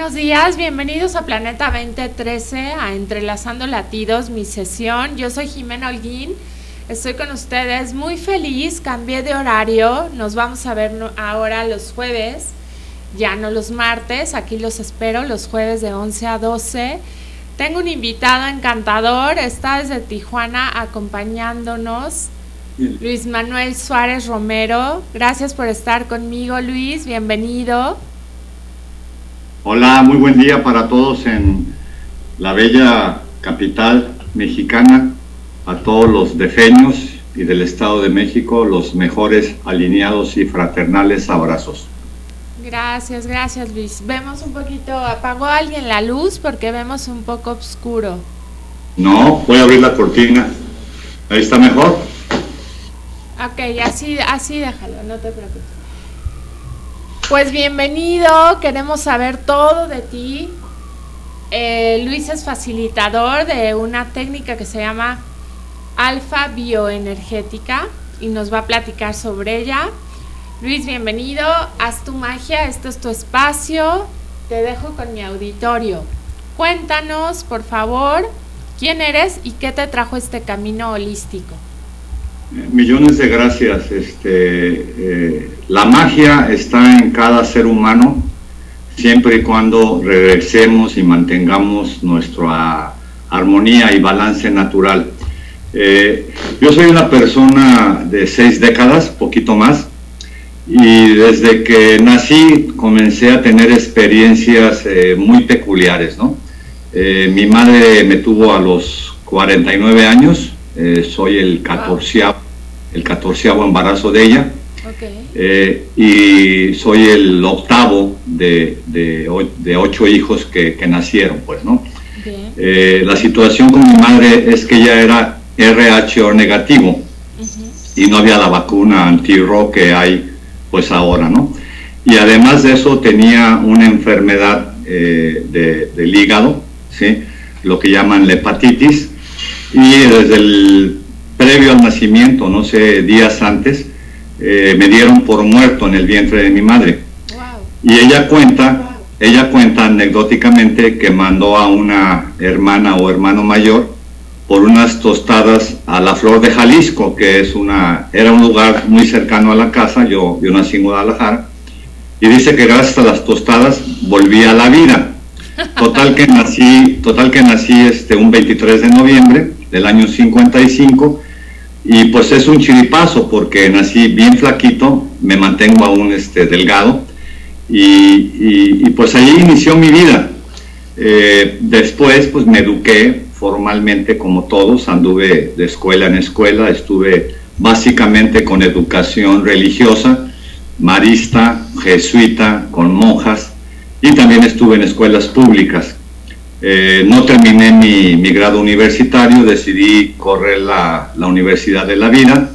buenos días, bienvenidos a Planeta 2013, a Entrelazando Latidos, mi sesión. Yo soy Jimena Holguín, estoy con ustedes muy feliz, cambié de horario, nos vamos a ver ahora los jueves, ya no los martes, aquí los espero los jueves de 11 a 12. Tengo un invitado encantador, está desde Tijuana acompañándonos, Luis Manuel Suárez Romero. Gracias por estar conmigo, Luis, bienvenido. Hola, muy buen día para todos en la bella capital mexicana, a todos los defeños y del Estado de México, los mejores alineados y fraternales abrazos. Gracias, gracias Luis. Vemos un poquito, ¿apagó alguien la luz? Porque vemos un poco oscuro. No, voy a abrir la cortina. ¿Ahí está mejor? Ok, así déjalo, no te preocupes. Pues bienvenido, queremos saber todo de ti. Luis es facilitador de una técnica que se llama Alfa Bioenergética y nos va a platicar sobre ella. Luis, bienvenido, haz tu magia, este es tu espacio, te dejo con mi auditorio. Cuéntanos, por favor, quién eres y qué te trajo este camino holístico. Millones de gracias. La magia está en cada ser humano, siempre y cuando regresemos y mantengamos nuestra armonía y balance natural. Yo soy una persona de 6 décadas, poquito más, y desde que nací comencé a tener experiencias muy peculiares, ¿no? Mi madre me tuvo a los 49 años, soy el 14º embarazo de ella. Okay. Y soy el octavo de 8 hijos que nacieron, pues, ¿no? La situación con mi madre es que ella era RH negativo y no había la vacuna anti-Ro que hay, pues, ahora, ¿no? Y además de eso tenía una enfermedad del hígado, ¿sí? Lo que llaman la hepatitis, y desde el previo al nacimiento, no sé, días antes, me dieron por muerto en el vientre de mi madre. Wow. Y ella cuenta anecdóticamente que mandó a una hermana o hermano mayor por unas tostadas a la Flor de Jalisco, que era un lugar muy cercano a la casa. Yo nací en Guadalajara, y dice que gracias a las tostadas volví a la vida. Total que nací un 23 de noviembre del año 55, y pues es un chiripazo porque nací bien flaquito, me mantengo aún delgado, y pues ahí inició mi vida. Después pues me eduqué formalmente como todos, anduve de escuela en escuela, estuve básicamente con educación religiosa, marista, jesuita, con monjas, y también estuve en escuelas públicas. No terminé mi grado universitario, decidí correr la Universidad de la Vida.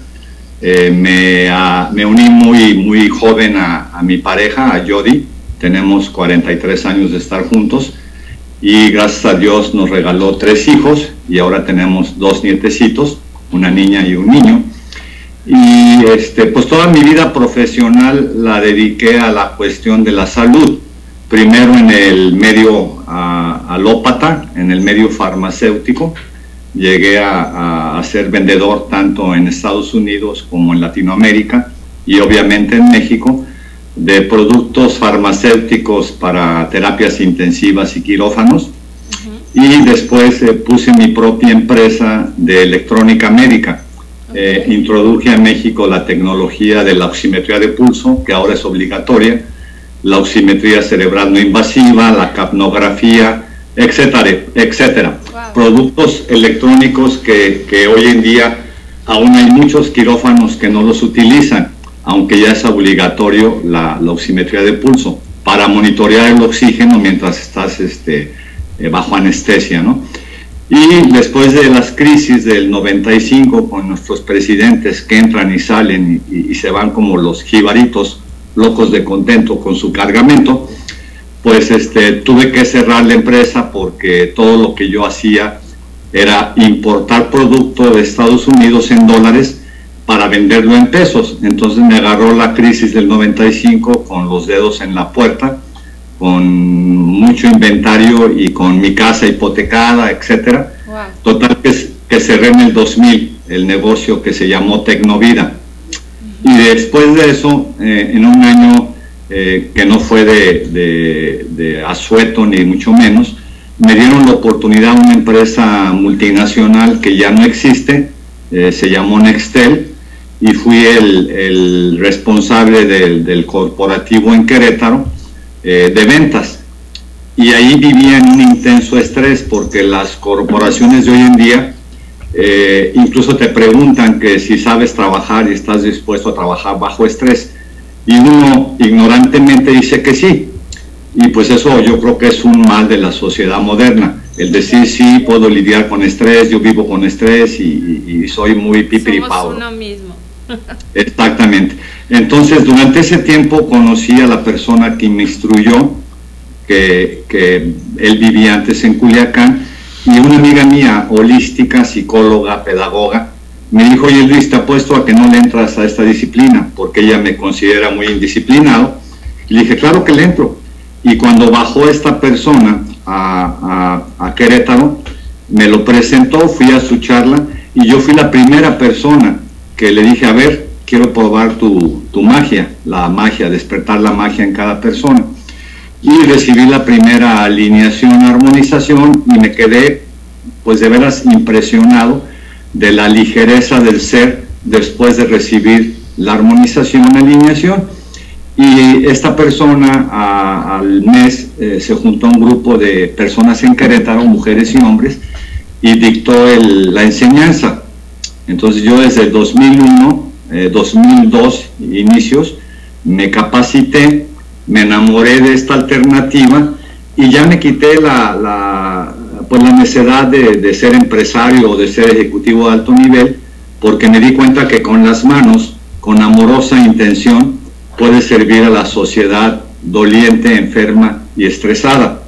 Me uní muy joven a mi pareja, a Jody. Tenemos 43 años de estar juntos, y gracias a Dios nos regaló 3 hijos, y ahora tenemos 2 nietecitos, una niña y un niño. Y pues toda mi vida profesional la dediqué a la cuestión de la salud. Primero en el medio alópata, en el medio farmacéutico. Llegué a ser vendedor tanto en Estados Unidos como en Latinoamérica, y obviamente en México, de productos farmacéuticos para terapias intensivas y quirófanos. Y después puse mi propia empresa de electrónica médica. Introduje a México la tecnología de la oximetría de pulso, que ahora es obligatoria, la oximetría cerebral no invasiva, la capnografía, etcétera, etcétera. Wow. Productos electrónicos que hoy en día aún hay muchos quirófanos que no los utilizan, aunque ya es obligatorio la oximetría de pulso para monitorear el oxígeno mientras estás bajo anestesia, ¿no? Y después de las crisis del 95, con nuestros presidentes que entran y salen y se van como los jibaritos, locos de contento con su cargamento, pues tuve que cerrar la empresa porque todo lo que yo hacía era importar producto de Estados Unidos en dólares para venderlo en pesos. Entonces me agarró la crisis del 95 con los dedos en la puerta, con mucho inventario y con mi casa hipotecada, etcétera. Wow. Total que cerré en el 2000 el negocio que se llamó Tecnovida. Y después de eso, en un año que no fue de asueto ni mucho menos, me dieron la oportunidad a una empresa multinacional que ya no existe, se llamó Nextel, y fui el responsable del corporativo en Querétaro de ventas. Y ahí vivía en un intenso estrés porque las corporaciones de hoy en día incluso te preguntan que si sabes trabajar y estás dispuesto a trabajar bajo estrés. Y uno ignorantemente dice que sí. Y pues eso yo creo que es un mal de la sociedad moderna. El decir sí, puedo lidiar con estrés, yo vivo con estrés y soy muy pipiripao. Somos uno mismo. Exactamente. Entonces, durante ese tiempo conocí a la persona que me instruyó, que él vivía antes en Culiacán, y una amiga mía, holística, psicóloga, pedagoga, me dijo: oye Luis, te apuesto a que no le entras a esta disciplina, porque ella me considera muy indisciplinado. Y le dije: claro que le entro. Y cuando bajó esta persona a Querétaro, me lo presentó, fui a su charla, y yo fui la primera persona que le dije: a ver, quiero probar tu magia, la magia, despertar la magia en cada persona. Y recibí la primera alineación, armonización, y me quedé pues de veras impresionado de la ligereza del ser después de recibir la armonización, alineación. Y esta persona al mes se juntó a un grupo de personas en Querétaro, mujeres y hombres, y dictó la enseñanza. Entonces yo desde el 2001, 2002, inicios, me capacité, me enamoré de esta alternativa y ya me quité la necesidad de ser empresario o de ser ejecutivo de alto nivel, porque me di cuenta que con las manos, con amorosa intención, puede servir a la sociedad doliente, enferma y estresada.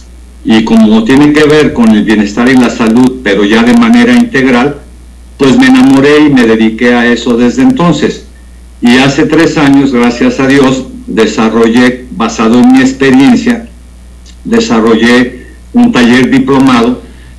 Y como tiene que ver con el bienestar y la salud, pero ya de manera integral, pues me enamoré y me dediqué a eso desde entonces. Y hace 3 años, gracias a Dios, desarrollé, basado en mi experiencia, desarrollé un taller diplomado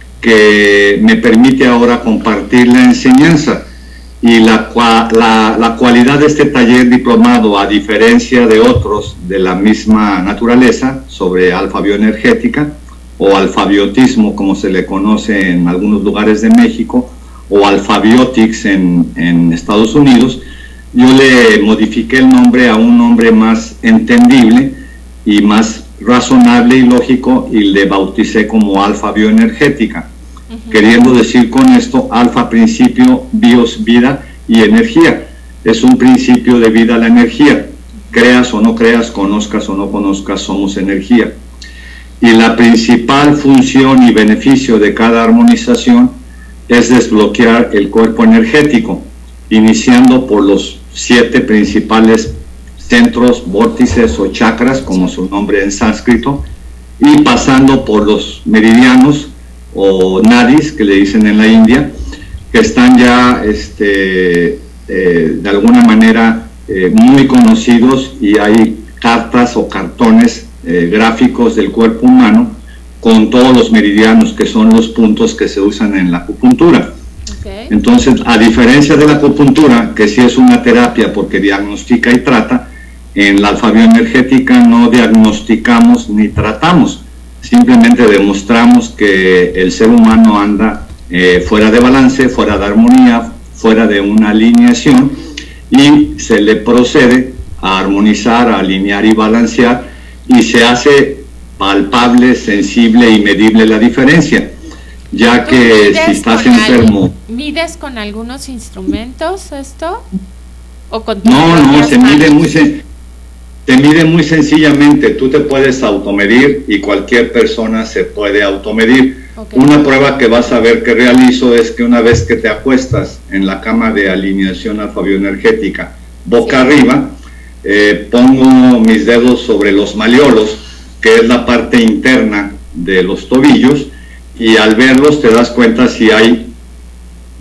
que me permite ahora compartir la enseñanza. Y la cualidad de este taller diplomado, a diferencia de otros de la misma naturaleza, sobre alfabioenergética o alfabiotismo, como se le conoce en algunos lugares de México, o alfabiotics en Estados Unidos, yo le modifiqué el nombre a un nombre más entendible y más razonable y lógico, y le bauticé como alfa bioenergética, queriendo decir con esto: alfa, principio, bios, vida, y energía. Es un principio de vida la energía. Creas o no creas, conozcas o no conozcas, somos energía. Y la principal función y beneficio de cada armonización es desbloquear el cuerpo energético, iniciando por los 7 principales centros, vórtices o chakras, como su nombre en sánscrito, y pasando por los meridianos o nadis, que le dicen en la India, que están ya de alguna manera muy conocidos, y hay cartas o cartones gráficos del cuerpo humano con todos los meridianos, que son los puntos que se usan en la acupuntura. Okay. Entonces, a diferencia de la acupuntura, que sí es una terapia porque diagnostica y trata, en la alfabioenergética no diagnosticamos ni tratamos, simplemente demostramos que el ser humano anda fuera de balance, fuera de armonía, fuera de una alineación, y se le procede a armonizar, a alinear y balancear, y se hace palpable, sensible y medible la diferencia, ya que si estás enfermo... ¿Mides con algunos instrumentos esto? ¿O con no, se mide muy sencillamente. Tú te puedes automedir y cualquier persona se puede automedir. Okay. Una prueba que vas a ver que realizo es que una vez que te acuestas en la cama de alineación alfabioenergética, boca arriba, pongo mis dedos sobre los malleolos, que es la parte interna de los tobillos, y al verlos te das cuenta si hay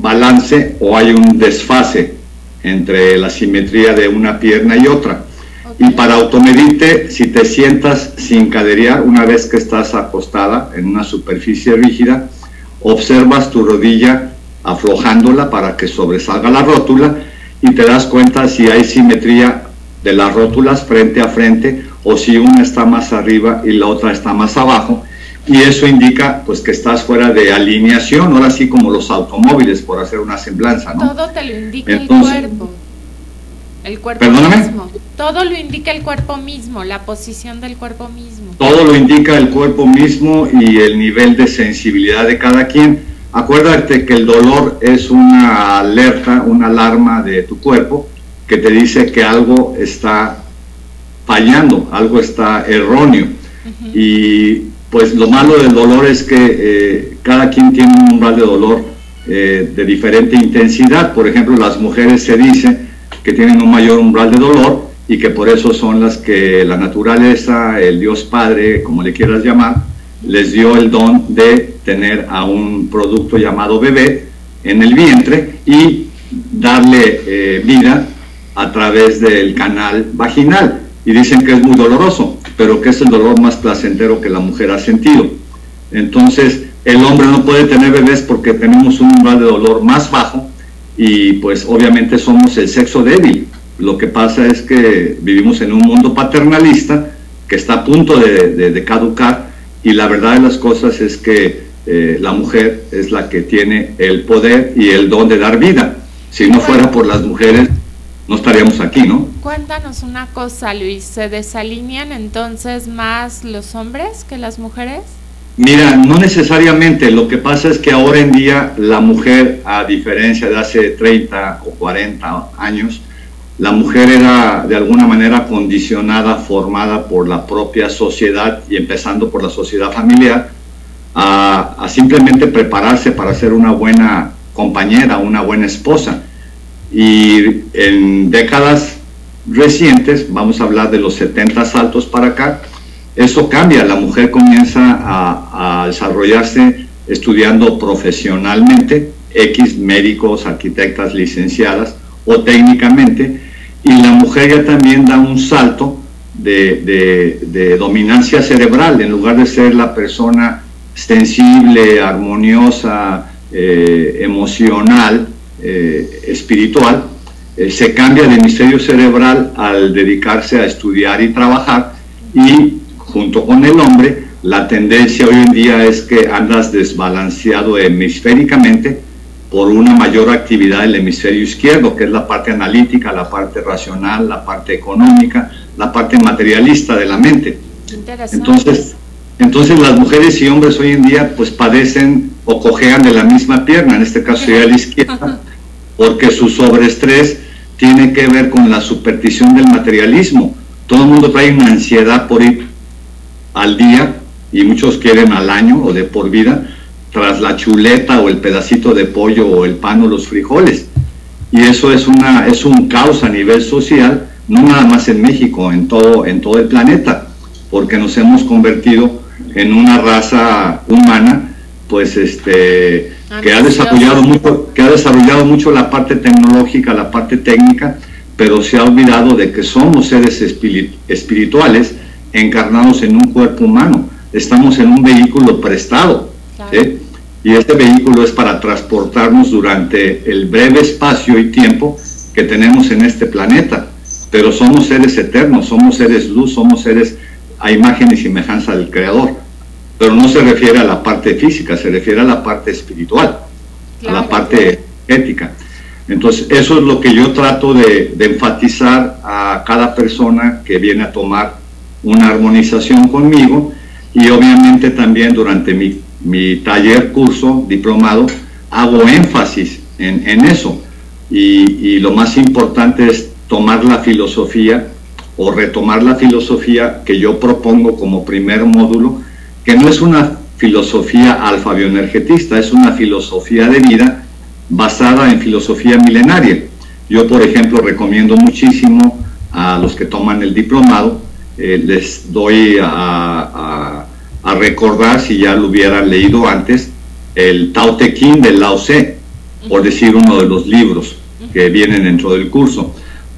balance o hay un desfase entre la simetría de una pierna y otra. Y para automedirte, si te sientas sin caderear, una vez que estás acostada en una superficie rígida, observas tu rodilla aflojándola para que sobresalga la rótula y te das cuenta si hay simetría de las rótulas frente a frente o si una está más arriba y la otra está más abajo, y eso indica pues que estás fuera de alineación, ahora sí como los automóviles, por hacer una semblanza, ¿no? Todo te lo indica el cuerpo mismo. Todo lo indica el cuerpo mismo, la posición del cuerpo mismo. Todo lo indica el cuerpo mismo y el nivel de sensibilidad de cada quien. Acuérdate que el dolor es una alerta, una alarma de tu cuerpo que te dice que algo está fallando, algo está erróneo. Y pues lo malo del dolor es que cada quien tiene un umbral de dolor de diferente intensidad. Por ejemplo, las mujeres se dice que tienen un mayor umbral de dolor y que por eso son las que la naturaleza, el Dios Padre, como le quieras llamar, les dio el don de tener a un producto llamado bebé en el vientre y darle vida a través del canal vaginal. Y dicen que es muy doloroso, pero que es el dolor más placentero que la mujer ha sentido. Entonces, el hombre no puede tener bebés porque tenemos un umbral de dolor más bajo y pues obviamente somos el sexo débil. Lo que pasa es que vivimos en un mundo paternalista que está a punto de caducar, y la verdad de las cosas es que la mujer es la que tiene el poder y el don de dar vida. Si no fuera por las mujeres, no estaríamos aquí, ¿no? Cuéntanos una cosa, Luis, ¿se desalinean entonces más los hombres que las mujeres? Mira, no necesariamente. Lo que pasa es que ahora en día la mujer, a diferencia de hace 30 o 40 años, la mujer era de alguna manera condicionada, formada por la propia sociedad y empezando por la sociedad familiar, a simplemente prepararse para ser una buena compañera, una buena esposa. Y en décadas recientes, vamos a hablar de los 70 saltos para acá, eso cambia. La mujer comienza a desarrollarse estudiando profesionalmente, médicos, arquitectas, licenciadas o técnicamente, y la mujer ya también da un salto de dominancia cerebral. En lugar de ser la persona sensible, armoniosa, emocional, espiritual, se cambia de hemisferio cerebral al dedicarse a estudiar y trabajar, y junto con el hombre la tendencia hoy en día es que andas desbalanceado hemisféricamente por una mayor actividad del hemisferio izquierdo, que es la parte analítica, la parte racional, la parte económica, la parte materialista de la mente. Entonces las mujeres y hombres hoy en día pues padecen o cojean de la misma pierna, en este caso sería la izquierda, porque su sobreestrés tiene que ver con la superstición del materialismo. Todo el mundo trae una ansiedad por ir al día, y muchos quieren al año o de por vida, tras la chuleta o el pedacito de pollo o el pan o los frijoles. Y eso es un caos a nivel social, no nada más en México, en todo el planeta, porque nos hemos convertido en una raza humana pues que ha desarrollado mucho la parte tecnológica, la parte técnica, pero se ha olvidado de que somos seres espirituales encarnados en un cuerpo humano. Estamos en un vehículo prestado, ¿sí? Y este vehículo es para transportarnos durante el breve espacio y tiempo que tenemos en este planeta, pero somos seres eternos, somos seres luz, somos seres a imagen y semejanza del Creador. Pero no se refiere a la parte física, se refiere a la parte espiritual, a la parte ética. Entonces, eso es lo que yo trato de enfatizar a cada persona que viene a tomar una armonización conmigo, y obviamente también durante mi taller, curso, diplomado, hago énfasis en eso. Y lo más importante es tomar la filosofía o retomar la filosofía que yo propongo como primer módulo, que no es una filosofía alfa-bioenergetista, es una filosofía de vida basada en filosofía milenaria. Yo, por ejemplo, recomiendo muchísimo a los que toman el diplomado, les doy a recordar, si ya lo hubieran leído antes, el Tao Te Ching de Lao Tse, por decir uno de los libros que vienen dentro del curso,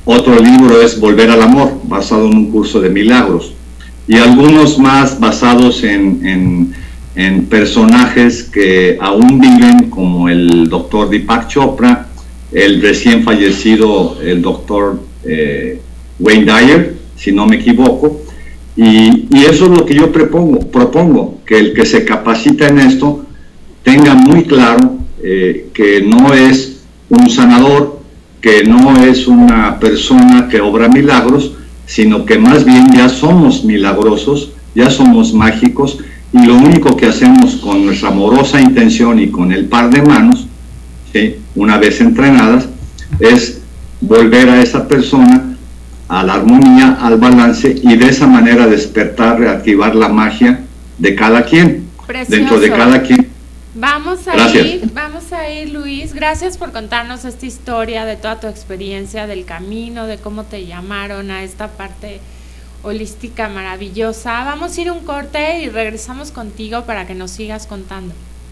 Otro libro es Volver al Amor, basado en un curso de milagros. Y algunos más basados en personajes que aún viven, como el doctor Deepak Chopra, el recién fallecido el doctor Wayne Dyer, si no me equivoco. Y eso es lo que yo propongo, que el que se capacita en esto tenga muy claro que no es un sanador, que no es una persona que obra milagros, sino que más bien ya somos milagrosos, ya somos mágicos, y lo único que hacemos con nuestra amorosa intención y con el par de manos, ¿sí?, una vez entrenadas, es volver a esa persona a la armonía, al balance, y de esa manera despertar, reactivar la magia de cada quien. Precioso. Dentro de cada quien. Vamos a ir, Luis. Gracias por contarnos esta historia de toda tu experiencia, del camino, de cómo te llamaron a esta parte holística maravillosa. Vamos a ir un corte y regresamos contigo para que nos sigas contando.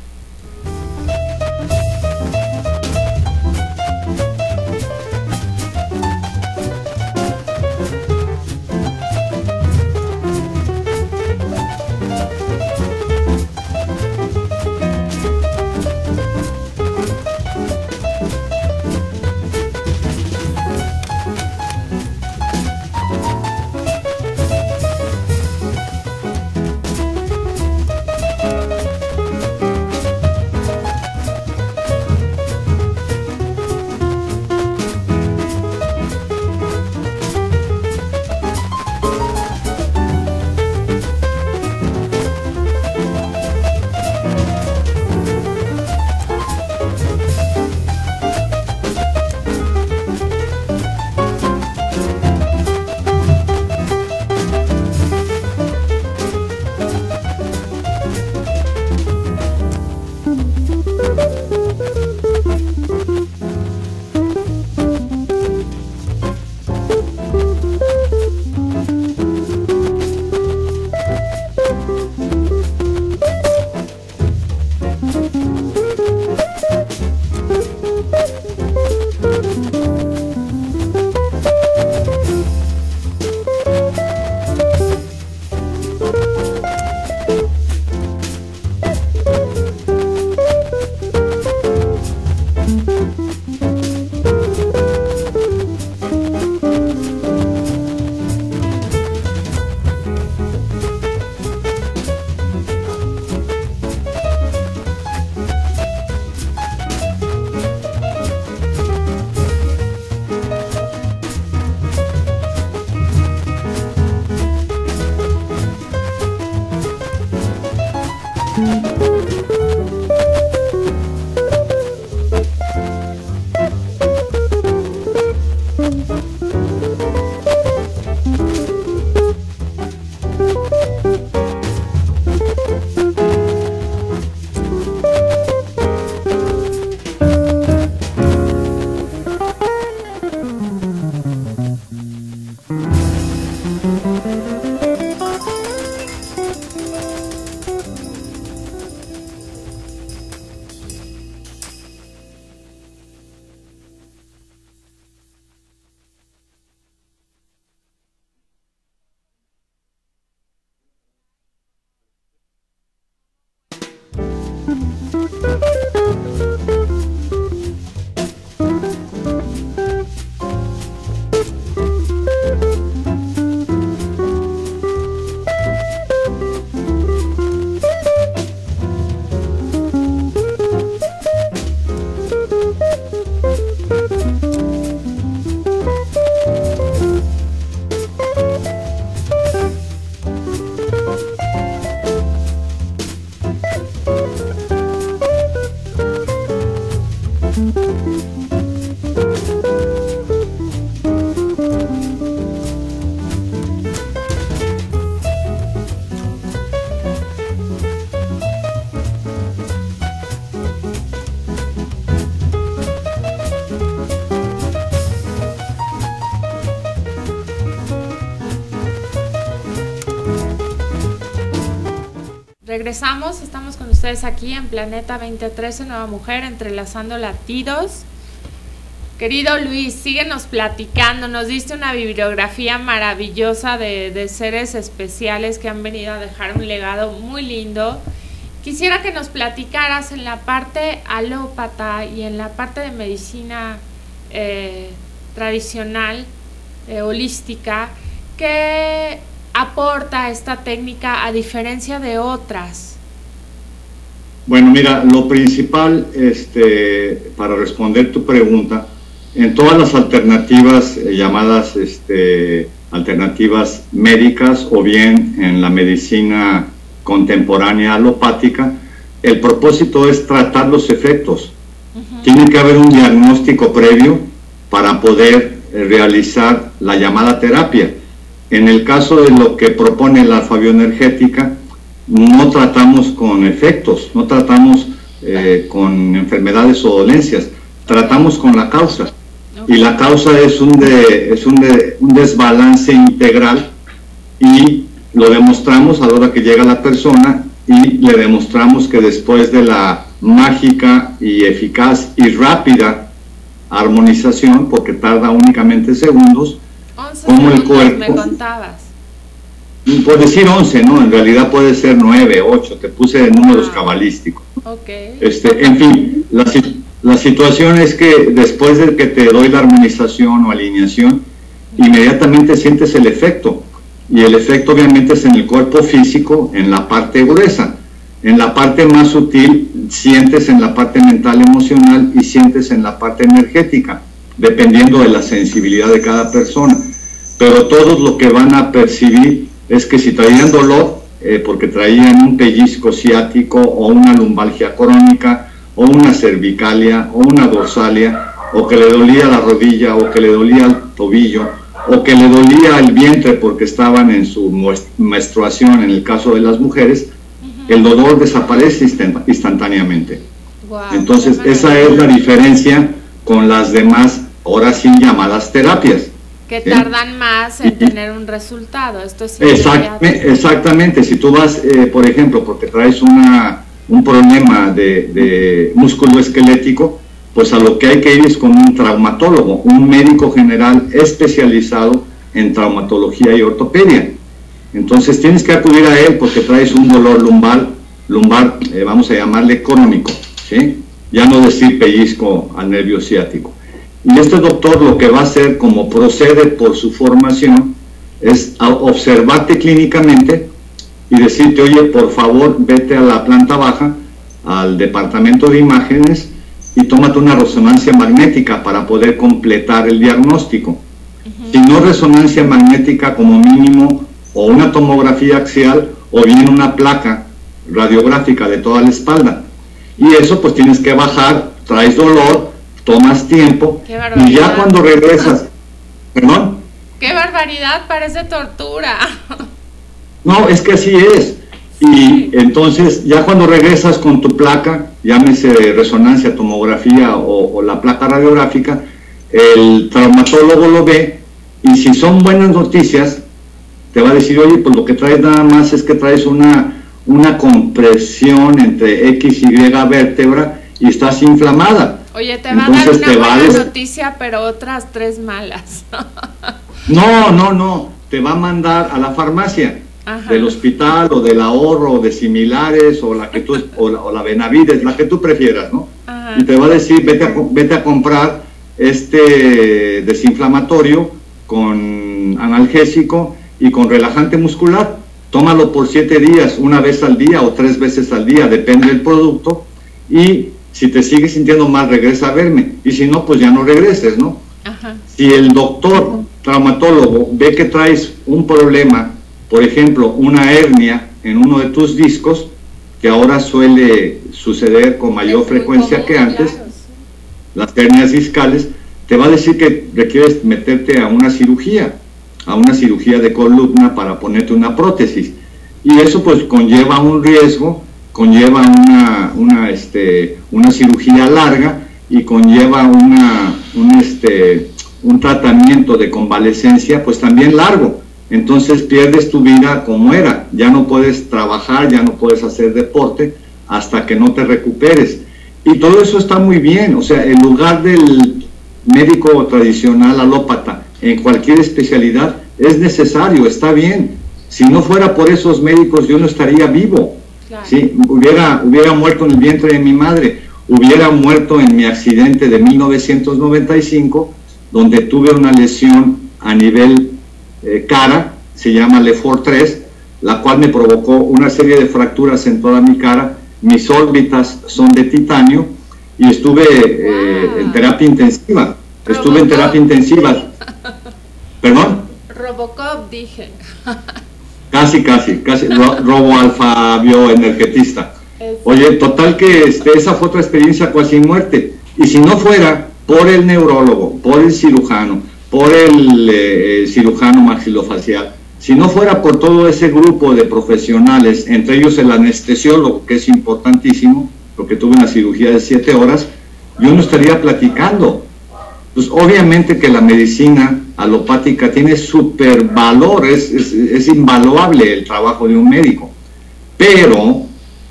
Regresamos, estamos con ustedes aquí en Planeta 2013, Nueva Mujer, entrelazando latidos. Querido Luis, síguenos platicando, nos diste una bibliografía maravillosa de seres especiales que han venido a dejar un legado muy lindo. Quisiera que nos platicaras en la parte alópata y en la parte de medicina tradicional, holística, ¿qué aporta esta técnica a diferencia de otras? Bueno, mira, lo principal, para responder tu pregunta, en todas las alternativas llamadas alternativas médicas o bien en la medicina contemporánea alopática, el propósito es tratar los efectos. Tiene que haber un diagnóstico previo para poder realizar la llamada terapia. En el caso de lo que propone la alfa-bioenergética, no tratamos con efectos, no tratamos con enfermedades o dolencias, tratamos con la causa. Y la causa es un desbalance integral, y lo demostramos a la hora que llega la persona, y le demostramos que después de la mágica y eficaz y rápida armonización, porque tarda únicamente segundos, 11 como el cuerpo, me contabas. Por decir 11, ¿no? En realidad puede ser 9, 8, te puse números cabalísticos. Okay. En fin, la situación es que después de que te doy la armonización o alineación, inmediatamente sientes el efecto, y el efecto obviamente es en el cuerpo físico, en la parte gruesa. En la parte más sutil sientes en la parte mental emocional y sientes en la parte energética, dependiendo de la sensibilidad de cada persona. Pero todos lo que van a percibir es que si traían dolor, porque traían un pellizco ciático o una lumbalgia crónica o una cervicalia o una dorsalia, o que le dolía la rodilla o que le dolía el tobillo o que le dolía el vientre porque estaban en su menstruación, en el caso de las mujeres, el dolor desaparece instantáneamente. Wow, entonces esa es la diferencia con las demás, ahora sí llamadas terapias, que tardan más en tener un resultado. Esto es exactamente. Si tú vas, por ejemplo, porque traes un problema de músculo esquelético, pues a lo que hay que ir es con un traumatólogo, un médico general especializado en traumatología y ortopedia. Entonces tienes que acudir a él porque traes un dolor lumbar, vamos a llamarle crónico, ¿sí? Ya no decir pellizco al nervio ciático. Y este doctor lo que va a hacer, como procede por su formación, es observarte clínicamente y decirte, oye, por favor, vete a la planta baja, al departamento de imágenes, y tómate una resonancia magnética para poder completar el diagnóstico. Si no resonancia magnética, como mínimo, o una tomografía axial, o bien una placa radiográfica de toda la espalda. Y eso pues tienes que bajar, traes dolor, tomas tiempo, y ya cuando regresas, ¿perdón? ¡Qué barbaridad! Parece tortura. No, es que así es. Y entonces ya cuando regresas con tu placa, llámese resonancia, tomografía o la placa radiográfica, el traumatólogo lo ve, y si son buenas noticias, te va a decir, oye, pues lo que traes nada más es que traes una compresión entre X y Y vértebra y estás inflamada. Oye, te va a dar una buena noticia, pero otras 3 malas. No, te va a mandar a la farmacia. Ajá. Del hospital o del ahorro o de similares o la que tú o la Benavides, la que tú prefieras, ¿no? Ajá. Y te va a decir, vete a comprar este desinflamatorio con analgésico y con relajante muscular. Tómalo por 7 días, una vez al día o 3 veces al día, depende del producto, y si te sigues sintiendo mal, regresa a verme, y si no, pues ya no regreses, ¿no? Ajá. Si el doctor traumatólogo ve que traes un problema, por ejemplo, una hernia en uno de tus discos, que ahora suele suceder con mayor frecuencia que antes, claro, sí. Las hernias discales, te va a decir que requieres meterte a una cirugía de columna para ponerte una prótesis, y eso pues conlleva un riesgo, conlleva una cirugía larga y conlleva un tratamiento de convalecencia pues también largo. Entonces pierdes tu vida como era, ya no puedes trabajar, ya no puedes hacer deporte hasta que no te recuperes, y todo eso está muy bien. O sea, en lugar del médico tradicional alópata en cualquier especialidad es necesario, está bien. Si no fuera por esos médicos yo no estaría vivo. Claro. ¿Sí? Hubiera muerto en el vientre de mi madre, hubiera muerto en mi accidente de 1995, donde tuve una lesión a nivel cara, se llama Lefort 3, la cual me provocó una serie de fracturas en toda mi cara. Mis órbitas son de titanio y estuve en terapia intensiva. Estuve en terapia intensiva. ¿Perdón? Robocop, dije. Casi, robo alfa bioenergetista. Oye, total que esa fue otra experiencia cuasi muerte. Y si no fuera por el neurólogo, por el cirujano, por el cirujano maxilofacial, si no fuera por todo ese grupo de profesionales, entre ellos el anestesiólogo, que es importantísimo, porque tuve una cirugía de 7 horas, yo no estaría platicando. Pues obviamente que la medicina alopática tiene súper valor, es invaluable el trabajo de un médico, pero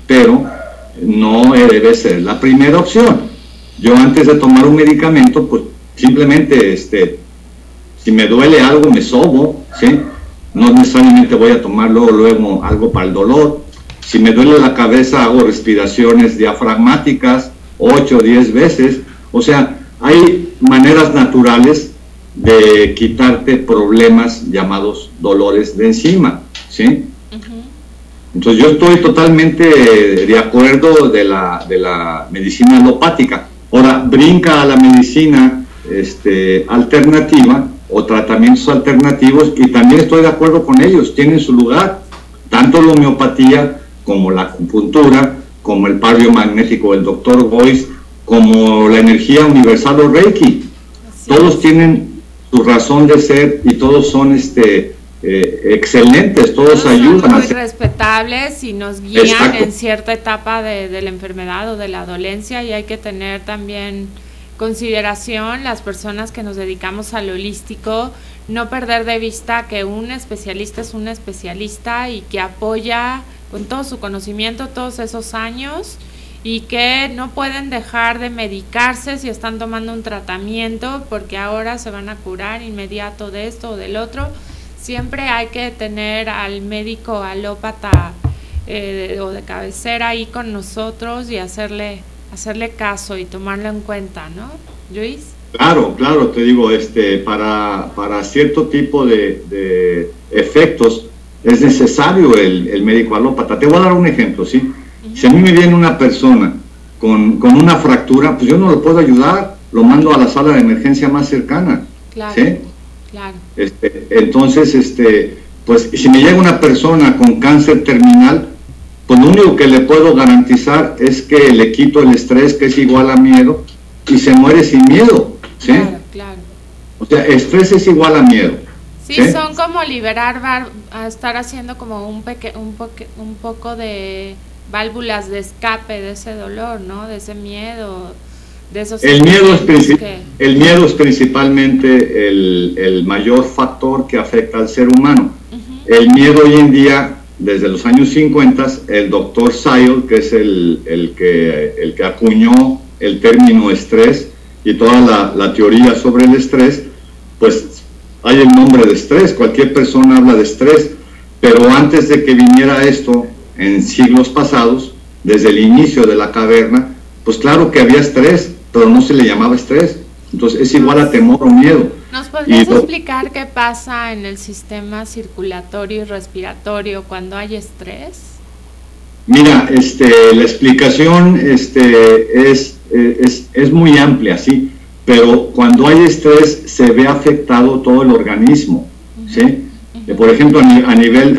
no debe ser la primera opción. Yo antes de tomar un medicamento, pues simplemente si me duele algo me sobo, ¿sí? No necesariamente voy a tomar luego algo para el dolor. Si me duele la cabeza hago respiraciones diafragmáticas 8 o 10 veces. O sea, hay maneras naturales de quitarte problemas llamados dolores de encima, ¿sí? Entonces yo estoy totalmente de acuerdo de la medicina alopática. Ahora brinca a la medicina alternativa o tratamientos alternativos, y también estoy de acuerdo con ellos, tienen su lugar, tanto la homeopatía como la acupuntura, como el par biomagnético del Dr. Boyce, como la energía universal o Reiki. Todos tienen su razón de ser y todos son excelentes, todos ayudan. Son muy respetables y nos guían. Exacto. En cierta etapa de la enfermedad o de la dolencia, y hay que tener también consideración las personas que nos dedicamos al holístico, no perder de vista que un especialista es un especialista y que apoya con todo su conocimiento todos esos años, y que no pueden dejar de medicarse si están tomando un tratamiento porque ahora se van a curar inmediato de esto o del otro. Siempre hay que tener al médico alópata o de cabecera ahí con nosotros y hacerle caso y tomarlo en cuenta, ¿no, Luis? Claro, te digo, para cierto tipo de efectos es necesario el médico alópata. Te voy a dar un ejemplo, ¿sí? Si a mí me viene una persona con una fractura, pues yo no lo puedo ayudar, lo mando a la sala de emergencia más cercana. Claro, ¿sí? Claro. Entonces, pues si me llega una persona con cáncer terminal, pues lo único que le puedo garantizar es que le quito el estrés, que es igual a miedo, y se muere sin miedo, ¿sí? Claro. O sea, estrés es igual a miedo. Sí, son como liberar, a estar haciendo como un poco de válvulas de escape de ese dolor, ¿no? De ese miedo, de esos... El miedo es principalmente el mayor factor que afecta al ser humano. El miedo hoy en día, desde los años 50, el doctor Seidel, que es el que acuñó el término estrés y toda la teoría sobre el estrés, pues hay el nombre de estrés, cualquier persona habla de estrés, pero antes de que viniera esto, en siglos pasados, desde el inicio de la caverna, pues claro que había estrés, pero no se le llamaba estrés, entonces es igual a temor o miedo. ¿Nos podrías explicar qué pasa en el sistema circulatorio y respiratorio cuando hay estrés? Mira, la explicación es muy amplia, sí, pero cuando hay estrés se ve afectado todo el organismo, ¿sí? Por ejemplo, a nivel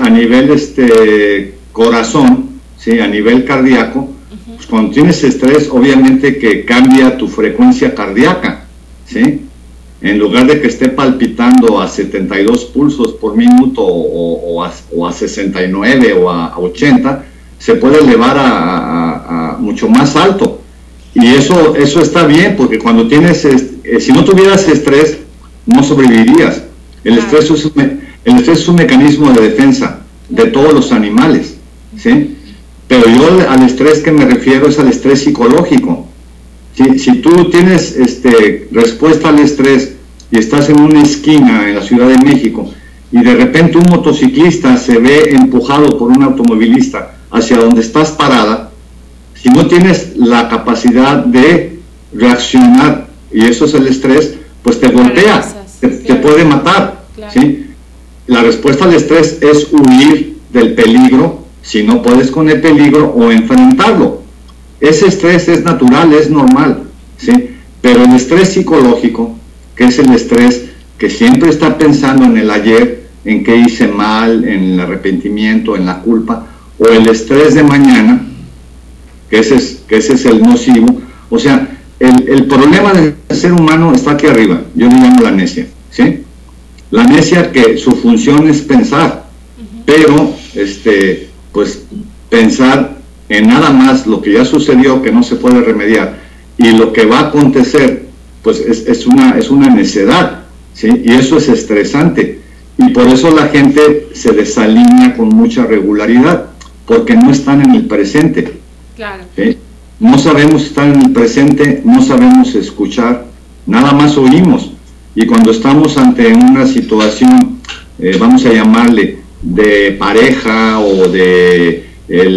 corazón, ¿sí? A nivel cardíaco, pues cuando tienes estrés, obviamente que cambia tu frecuencia cardíaca, ¿sí? En lugar de que esté palpitando a 72 pulsos por minuto o a 69 o a 80, se puede elevar a mucho más alto. Y eso está bien, porque cuando tienes, si no tuvieras estrés, no sobrevivirías. El estrés es un mecanismo de defensa de todos los animales, ¿sí? Pero yo al estrés que me refiero es al estrés psicológico, Si tú tienes respuesta al estrés y estás en una esquina en la Ciudad de México y de repente un motociclista se ve empujado por un automovilista hacia donde estás parada, si no tienes la capacidad de reaccionar, y eso es el estrés, pues te golpea, te puede matar. Claro. ¿Sí? La respuesta al estrés es huir del peligro, si no puedes con el peligro, o enfrentarlo. Ese estrés es natural, es normal, ¿sí? Pero el estrés psicológico, que es el estrés que siempre está pensando en el ayer, en qué hice mal, en el arrepentimiento, en la culpa, o el estrés de mañana, que ese es el nocivo. O sea, el problema del ser humano está aquí arriba, yo le llamo la necia, ¿sí? La necia, que su función es pensar, pero pues pensar en nada más lo que ya sucedió, que no se puede remediar, y lo que va a acontecer, pues es una necedad, ¿sí? Y eso es estresante, y por eso la gente se desalinea con mucha regularidad, porque no están en el presente. Claro. ¿Sí? No sabemos estar en el presente, no sabemos escuchar, nada más oímos. Y cuando estamos ante una situación, vamos a llamarle, de pareja o de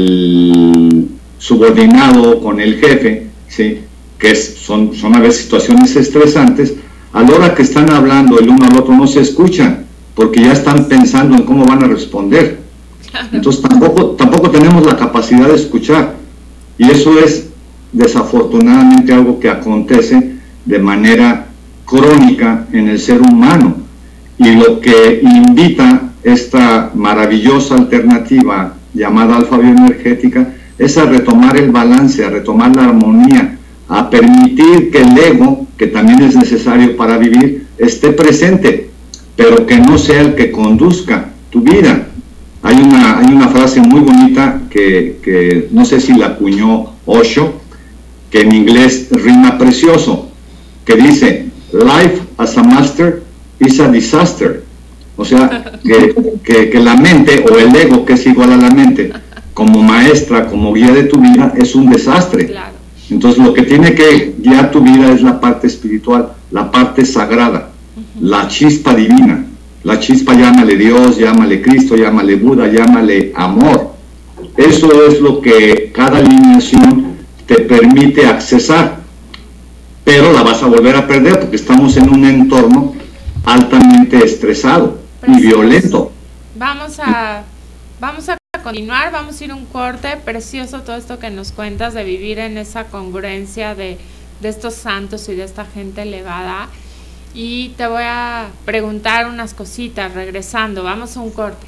el subordinado con el jefe, ¿sí? Que son a veces situaciones estresantes, a la hora que están hablando el uno al otro no se escuchan, porque ya están pensando en cómo van a responder. Entonces tampoco tenemos la capacidad de escuchar, y eso es desafortunadamente algo que acontece de manera crónica en el ser humano, y lo que invita esta maravillosa alternativa llamada alfa bioenergética es a retomar el balance, a retomar la armonía, a permitir que el ego, que también es necesario para vivir, esté presente, pero que no sea el que conduzca tu vida. Hay una frase muy bonita que no sé si la acuñó Osho, que en inglés rima precioso, que dice: "Life as a master is a disaster". O sea, que la mente, o el ego, que es igual a la mente, como maestra, como guía de tu vida, es un desastre. Claro. Entonces lo que tiene que guiar tu vida es la parte espiritual, la parte sagrada, la chispa divina. La chispa, llámale Dios, llámale Cristo, llámale Buda, llámale amor. Eso es lo que cada alineación te permite accesar, pero la vas a volver a perder porque estamos en un entorno altamente estresado y violento. Vamos a continuar, vamos a ir un corte. Precioso todo esto que nos cuentas de vivir en esa congruencia de estos santos y de esta gente elevada. Y te voy a preguntar unas cositas regresando. Vamos a un corte.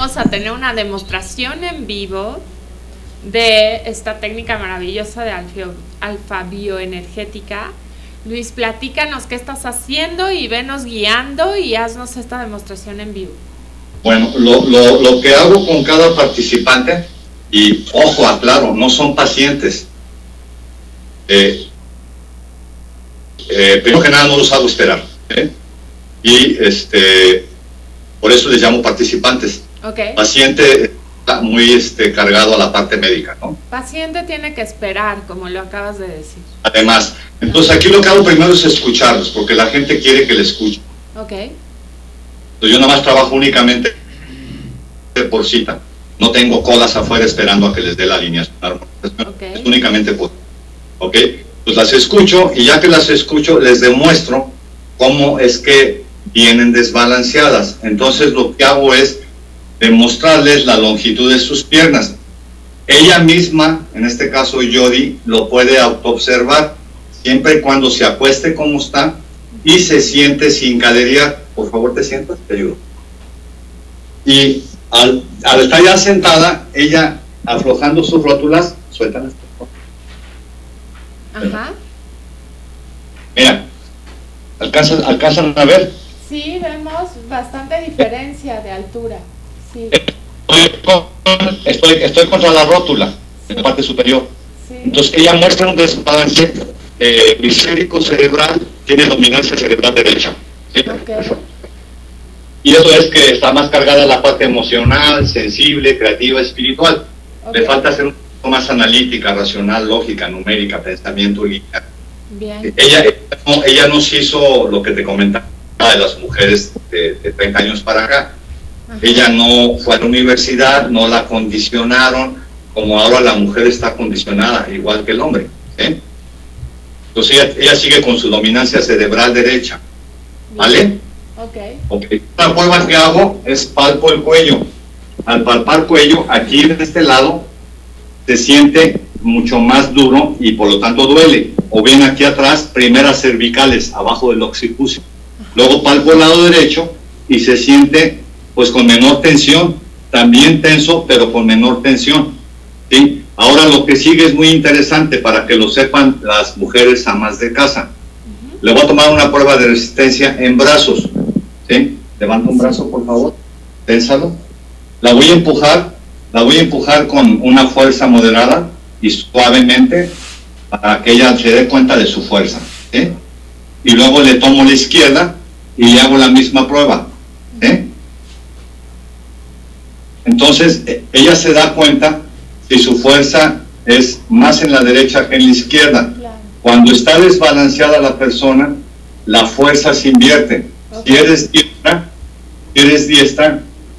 vamos a tener una demostración en vivo de esta técnica maravillosa de alfa bioenergética. Luis, platícanos qué estás haciendo y venos guiando y haznos esta demostración en vivo. Bueno, lo que hago con cada participante, y ojo, aclaro, no son pacientes. Primero que nada no los hago esperar. Y por eso les llamo participantes. Okay. Paciente está muy cargado a la parte médica, ¿no? Paciente tiene que esperar, como lo acabas de decir. Además, entonces aquí lo que hago primero es escucharlos, porque la gente quiere que le escuche. Okay. Entonces yo nada más trabajo únicamente por cita. No tengo colas afuera esperando a que les dé la alineación. Okay. Es únicamente por... ¿Ok? Pues las escucho, y ya que las escucho les demuestro cómo es que vienen desbalanceadas. Entonces lo que hago es demostrarles la longitud de sus piernas. Ella misma, en este caso Jody, lo puede autoobservar siempre y cuando se acueste como está y se siente sin caderear. Por favor, te sientas, te ayudo. Y al estar ya sentada, ella aflojando sus rótulas, suéltalas. Ajá. Mira, ¿alcanzan a ver? Sí, vemos bastante diferencia de altura. Sí. Estoy contra la rótula, en la parte superior. Sí. Entonces ella muestra un desbalance hemisférico cerebral, tiene dominancia cerebral derecha. ¿Sí? Okay. Y eso es que está más cargada la parte emocional, sensible, creativa, espiritual. Okay. Le falta ser un poco más analítica, racional, lógica, numérica, pensamiento lineal. Bien. Ella nos hizo lo que te comentaba de las mujeres de 30 años para acá. Ajá. Ella no fue a la universidad, no la condicionaron, como ahora la mujer está condicionada, igual que el hombre. ¿Sí? Entonces ella sigue con su dominancia cerebral derecha. ¿Vale? Ok. La prueba que hago es palpo el cuello. Al palpar cuello, aquí en este lado, se siente mucho más duro y por lo tanto duele. O bien aquí atrás, primeras cervicales, abajo del occipucio. Luego palpo el lado derecho y se siente pues con menor tensión, también tenso, pero con menor tensión. ¿Sí? Ahora lo que sigue es muy interesante para que lo sepan las mujeres amas de casa. Le voy a tomar una prueba de resistencia en brazos. ¿Sí? Levanta un brazo, por favor. Ténsalo. La voy a empujar con una fuerza moderada y suavemente para que ella se dé cuenta de su fuerza. ¿Sí? Y luego le tomo la izquierda y le hago la misma prueba. ¿Sí? Entonces, ella se da cuenta si su fuerza es más en la derecha que en la izquierda. Claro. Cuando está desbalanceada la persona, la fuerza se invierte. Okay. Si eres diestra,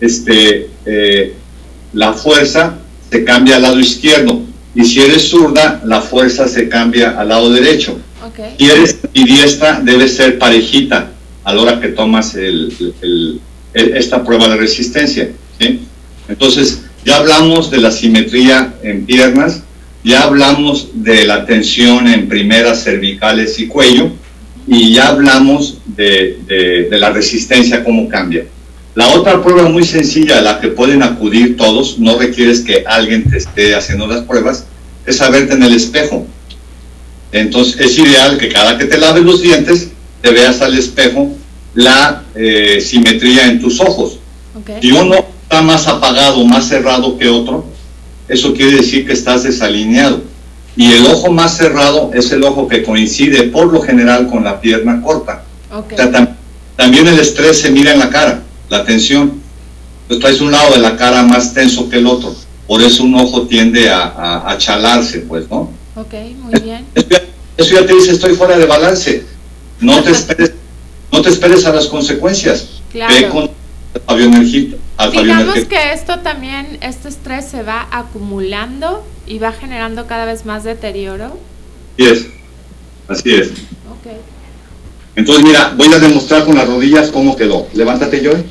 la fuerza se cambia al lado izquierdo. Y si eres zurda, la fuerza se cambia al lado derecho. Okay. Si eres diestra, debe ser parejita a la hora que tomas esta prueba de resistencia. ¿Sí? Entonces, ya hablamos de la simetría en piernas, ya hablamos de la tensión en primeras cervicales y cuello, y ya hablamos de la resistencia, cómo cambia. La otra prueba muy sencilla a la que pueden acudir todos, no requieres que alguien te esté haciendo las pruebas, es saberte en el espejo. Entonces es ideal que cada que te laves los dientes, te veas al espejo la simetría en tus ojos. Okay. Si uno está más apagado, más cerrado que otro, eso quiere decir que estás desalineado. Y el ojo más cerrado es el ojo que coincide por lo general con la pierna corta. Okay. O sea, también el estrés se mira en la cara, la tensión. Entonces traes un lado de la cara más tenso que el otro. Por eso un ojo tiende a chalarse, pues, ¿no? Ok, muy bien. Eso ya te dice, estoy fuera de balance. No te esperes a las consecuencias. Claro. Ve con bioenergía. Digamos que esto también, este estrés se va acumulando y va generando cada vez más deterioro. Así es. Ok. Entonces, mira, voy a demostrar con las rodillas cómo quedó. Levántate, Joy.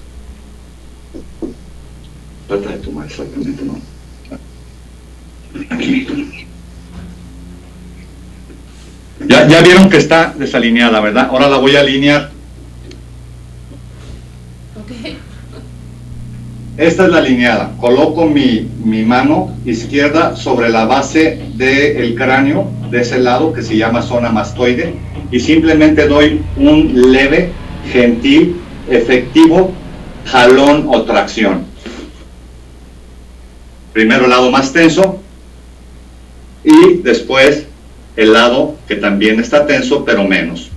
Trata de tomar exactamente, ¿no? Aquí. Ya vieron que está desalineada, ¿verdad? Ahora la voy a alinear. Ok. esta es la alineada. Coloco mi mano izquierda sobre la base del cráneo, de ese lado que se llama zona mastoide, y simplemente doy un leve, gentil, efectivo jalón o tracción. Primero el lado más tenso y después el lado que también está tenso pero menos.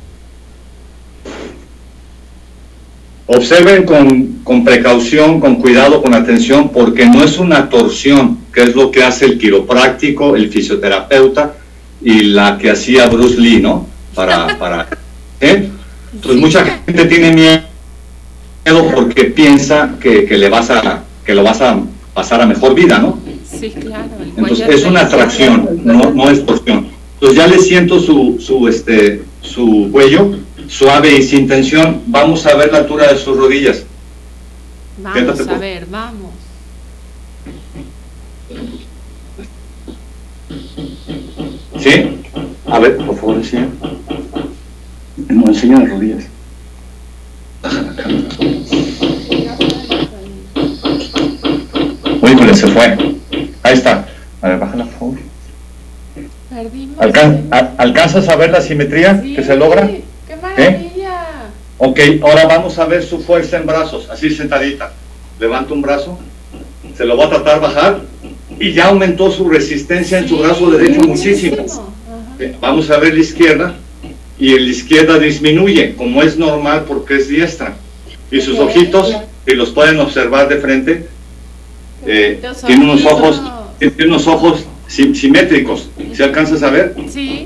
Observen con precaución, con cuidado, con atención, porque no es una torsión, que es lo que hace el quiropráctico, el fisioterapeuta y la que hacía Bruce Lee, ¿no? Entonces mucha gente tiene miedo porque piensa que lo vas a pasar a mejor vida, ¿no? Sí, claro. Entonces es una atracción, no es torsión. Entonces ya le siento su cuello suave y sin tensión. Vamos a ver la altura de sus rodillas. Vamos a ver, vamos. ¿Sí? A ver, por favor, enseña. No, enseña las rodillas. Uy, se fue. Ahí está. A ver, bájala, por favor. ¿Alcanzas a ver la simetría que se logra? ¡Qué maravilla! Ok, ahora vamos a ver su fuerza en brazos, así sentadita. Levanta un brazo, se lo va a tratar de bajar y ya aumentó su resistencia en su brazo derecho muchísimo. Vamos a ver la izquierda y la izquierda disminuye, como es normal porque es diestra. Y sus ojitos, si los pueden observar de frente, tiene unos ojos simétricos. ¿Se alcanzas a ver? Sí.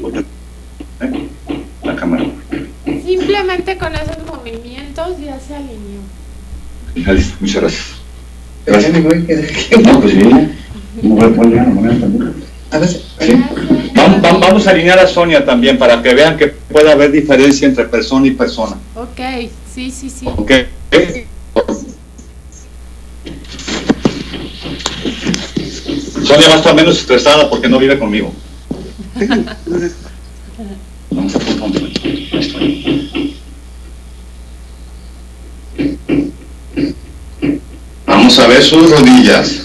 La cámara. Simplemente con esos movimientos ya se alineó. Muchas gracias. Gracias. No, pues bien. Sí. Vamos a alinear a Sonia también para que vean que puede haber diferencia entre persona y persona. Ok, sí. Ok. Sonia va a estar menos estresada porque no vive conmigo. Vamos a poner esto. Vamos a ver sus rodillas.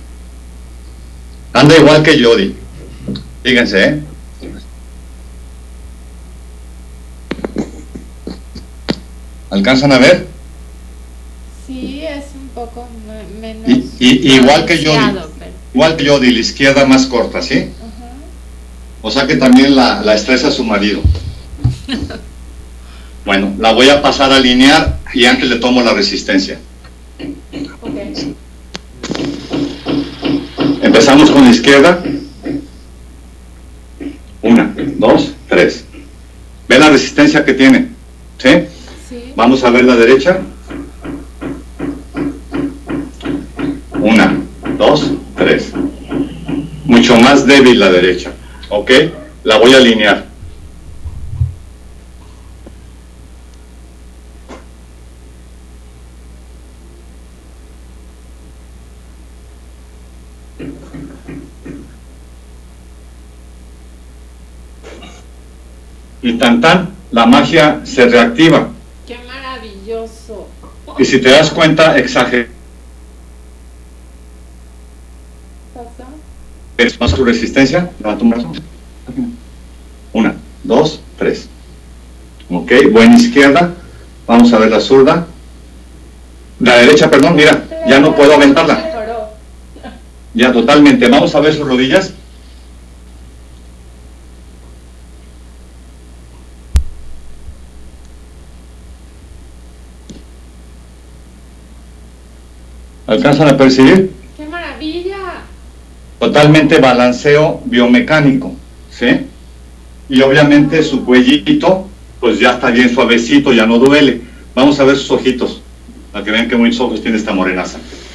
Anda igual que Jody. Fíjense, ¿eh? ¿Alcanzan a ver? Sí, es un poco menos. Igual que Jody. Igual que Jody, la izquierda más corta, ¿sí? O sea que también la estresa a su marido. Bueno, la voy a pasar a alinear y antes le tomo la resistencia. Okay. Empezamos con la izquierda. 1, 2, 3. ¿Ve la resistencia que tiene? ¿Sí? Sí. Vamos a ver la derecha. 1, 2, 3. Mucho más débil la derecha. ¿Ok? La voy a alinear. Y tan, la magia se reactiva. ¡Qué maravilloso! Y si te das cuenta, exagera. ¿Pasa tu resistencia? Levanta un brazo. 1, 2, 3. Ok, buena izquierda. Vamos a ver la zurda. La derecha, perdón, mira, ya no puedo aventarla. Ya, totalmente. Vamos a ver sus rodillas. ¿Alcanzan a percibir? ¡Qué maravilla! Totalmente balanceo biomecánico, ¿sí? Y obviamente su cuellito, pues ya está bien suavecito, ya no duele. Vamos a ver sus ojitos, para que vean qué bonitos ojos tiene esta morenaza.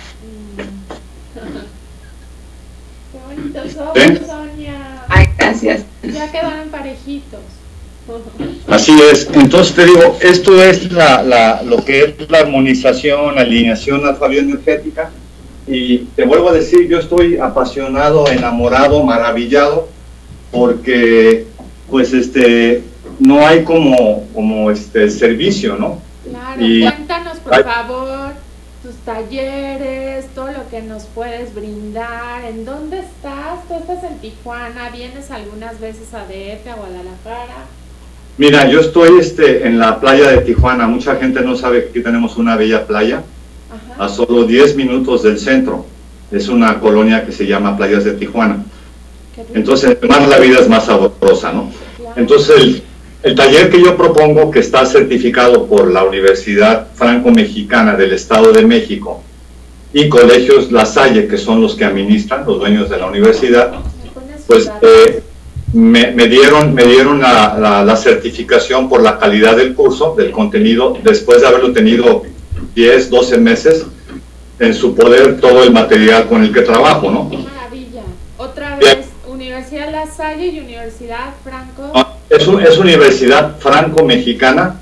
¡Qué bonitos ojos, ¿sí? Sonia! Ay, gracias. Ya quedaron parejitos. Así es. Entonces te digo, esto es lo que es la armonización, la alineación alfa-bioenergética. Y te vuelvo a decir, yo estoy apasionado, enamorado, maravillado, porque pues no hay como servicio, ¿no? Claro, y cuéntanos por favor tus talleres, todo lo que nos puedes brindar. ¿En dónde estás? Tú estás en Tijuana, vienes algunas veces a DF, a Guadalajara. Mira, yo estoy en la playa de Tijuana. Mucha gente no sabe que aquí tenemos una bella playa. Ajá. A solo 10 minutos del centro. Es una colonia que se llama Playas de Tijuana. Entonces, además la vida es más sabrosa, ¿no? Claro. Entonces, el taller que yo propongo, que está certificado por la Universidad Franco-Mexicana del Estado de México y Colegios La Salle, que son los que administran, los dueños de la universidad, pues me dieron la certificación por la calidad del curso, del contenido, después de haberlo tenido 10, 12 meses en su poder, todo el material con el que trabajo, ¿no? ¡Qué maravilla! Otra vez, Universidad La Salle y Universidad Franco... Es Universidad Franco-Mexicana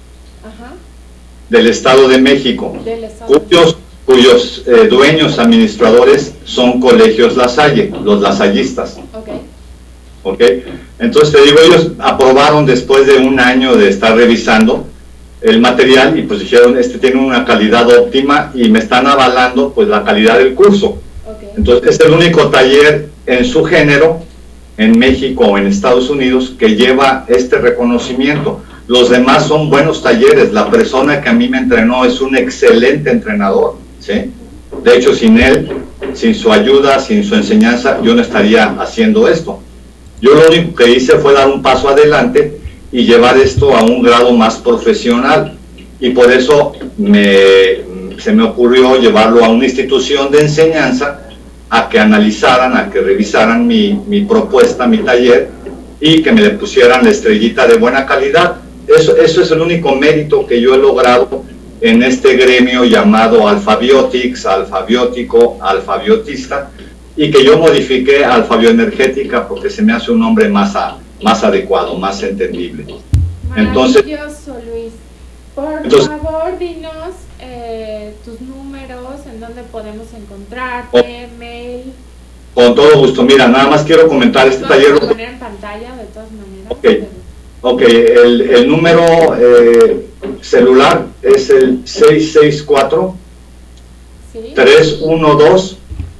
del Estado de México, cuyos dueños administradores son Colegios La Salle, los lasallistas. Okay. Entonces te digo, ellos aprobaron después de un año de estar revisando el material y pues dijeron, tiene una calidad óptima y me están avalando pues la calidad del curso. Entonces es el único taller en su género en México o en Estados Unidos que lleva este reconocimiento. Los demás son buenos talleres. La persona que a mí me entrenó es un excelente entrenador, ¿sí? De hecho, sin él, sin su ayuda, sin su enseñanza, yo no estaría haciendo esto. Yo lo único que hice fue dar un paso adelante y llevar esto a un grado más profesional. Y por eso se me ocurrió llevarlo a una institución de enseñanza a que analizaran, a que revisaran mi propuesta, mi taller, y que me le pusieran la estrellita de buena calidad. Eso es el único mérito que yo he logrado en este gremio llamado Alfabiotics, alfabiótico, alfabiotista, y que yo modifiqué a alfabioenergética porque se me hace un nombre más adecuado, más entendible. Entonces, maravilloso, Luis. Por favor, dinos tus números, en dónde podemos encontrarte, mail. Con todo gusto. Mira, nada más quiero comentar este taller. Lo poner en pantalla de todas maneras. Ok, el número celular es el 664 ¿sí? 312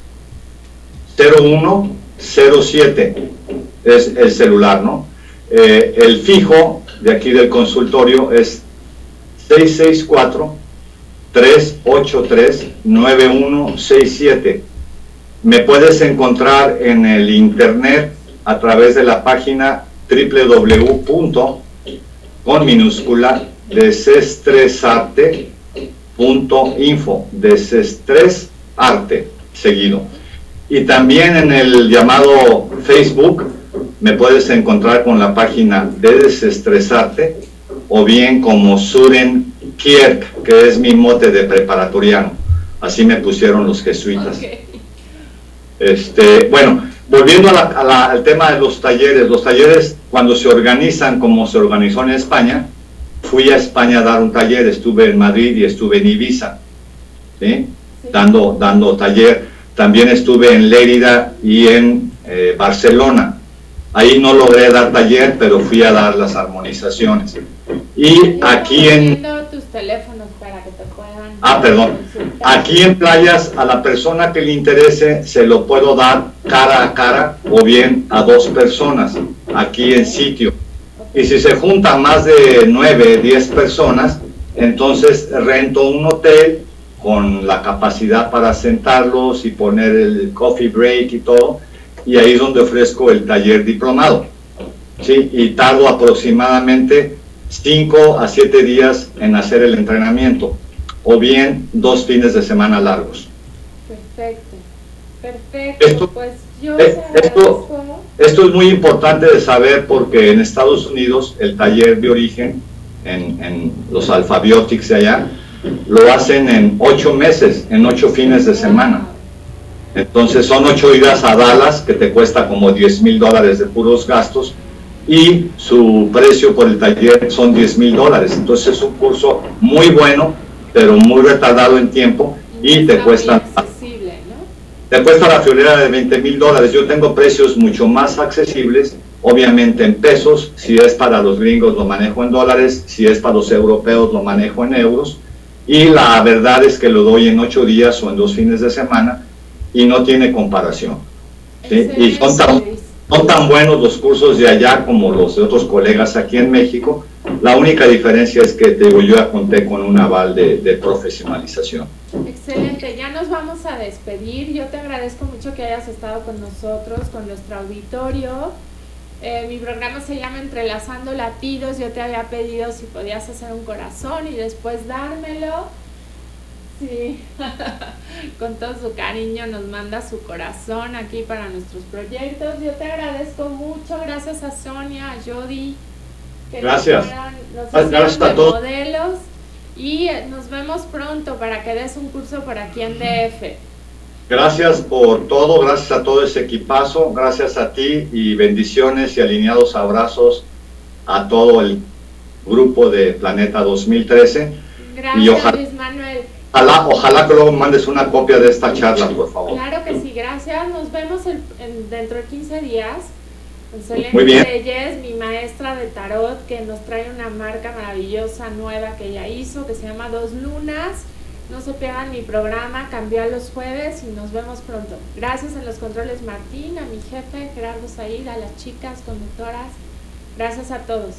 0107. Es el celular, ¿no? El fijo de aquí del consultorio es 664-383-9167. Me puedes encontrar en el internet a través de la página www. con minúscula desestresarte.info, desestresarte seguido. Y también en el llamado Facebook me puedes encontrar con la página de Desestresarte o bien como Suren Kierk, que es mi mote de preparatoriano. Así me pusieron los jesuitas. Okay. Bueno, volviendo al tema de los talleres cuando se organizan como se organizó en España, fui a España a dar un taller, estuve en Madrid y estuve en Ibiza, ¿sí? Sí. Dando taller. También estuve en Lérida y en Barcelona. Ahí no logré dar taller, pero fui a dar las armonizaciones. Y aquí en... tus teléfonos para que te puedan... perdón. Aquí en Playas, a la persona que le interese, se lo puedo dar cara a cara o bien a 2 personas, aquí en sitio. Y si se juntan más de 9, 10 personas, entonces rento un hotel con la capacidad para sentarlos y poner el coffee break y todo, y ahí es donde ofrezco el taller diplomado, ¿sí? Y tardo aproximadamente 5 a 7 días en hacer el entrenamiento, o bien 2 fines de semana largos. Perfecto, perfecto. Pues yo esto es muy importante de saber porque en Estados Unidos el taller de origen, en los Alfabiotics de allá, lo hacen en 8 meses, en 8 fines de semana. Entonces son 8 idas a Dallas, que te cuesta como $10,000 de puros gastos, y su precio por el taller son $10,000. Entonces es un curso muy bueno, pero muy retardado en tiempo, y te cuesta, accesible, ¿no? Te cuesta la friolera de $20,000. Yo tengo precios mucho más accesibles, obviamente en pesos. Si es para los gringos lo manejo en dólares, si es para los europeos lo manejo en euros. y la verdad es que lo doy en 8 días o en 2 fines de semana y no tiene comparación, ¿sí? Y son tan buenos los cursos de allá como los de otros colegas aquí en México. La única diferencia es que, te digo, yo ya conté con un aval de profesionalización. Excelente, ya nos vamos a despedir. Yo te agradezco mucho que hayas estado con nosotros, con nuestro auditorio. Mi programa se llama Entrelazando Latidos. Yo te había pedido si podías hacer un corazón y después dármelo. Sí, con todo su cariño nos manda su corazón aquí para nuestros proyectos. Yo te agradezco mucho, gracias a Sonia, a Jody, que gracias. Gracias a todos. Modelos, y nos vemos pronto para que des un curso por aquí en DF. Gracias por todo, gracias a todo ese equipazo, gracias a ti y bendiciones y alineados abrazos a todo el grupo de Planeta 2013. Gracias, y Luis Manuel. Ojalá que luego mandes una copia de esta charla, por favor. Claro que sí, gracias. Nos vemos dentro de 15 días. Con Selene Reyes, mi maestra de tarot, que nos trae una marca maravillosa nueva que ella hizo, que se llama Dos Lunas. No se pierdan mi programa, cambió a los jueves y nos vemos pronto. Gracias a los controles Martín, a mi jefe Gerardo Said, a las chicas conductoras. Gracias a todos.